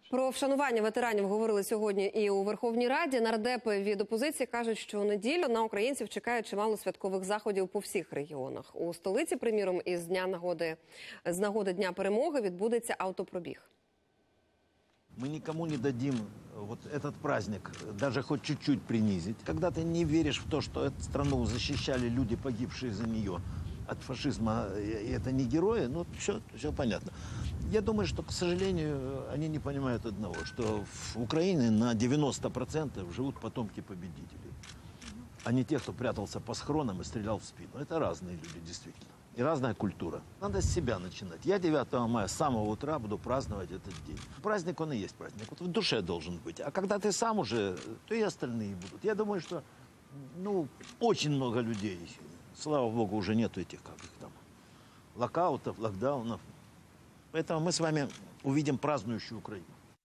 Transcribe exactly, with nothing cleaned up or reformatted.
Про вшанування ветеранів говорили сьогодні і у Верховній Раді. Нардепи від опозиції кажуть, що у неділю на українців чекає чимало святкових заходів по всіх регіонах. У столиці, приміром, із дня нагоди, з нагоди Дня перемоги відбудеться автопробіг. Мы никому не дадим вот этот праздник даже хоть чуть-чуть принизить. Когда ты не веришь в то, что эту страну защищали люди, погибшие за нее от фашизма, и это не герои, ну, все, все понятно. Я думаю, что, к сожалению, они не понимают одного, что в Украине на девяносто процентов живут потомки победителей, а не те, кто прятался по схронам и стрелял в спину. Это разные люди, действительно. И разная культура. Надо с себя начинать. Я девятого мая с самого утра буду праздновать этот день. Праздник, он и есть праздник. Вот в душе должен быть. А когда ты сам уже, то и остальные будут. Я думаю, что, ну, очень много людей, слава богу, уже нету этих, как их там, локаутов, локдаунов. Поэтому мы с вами увидим празднующую Украину.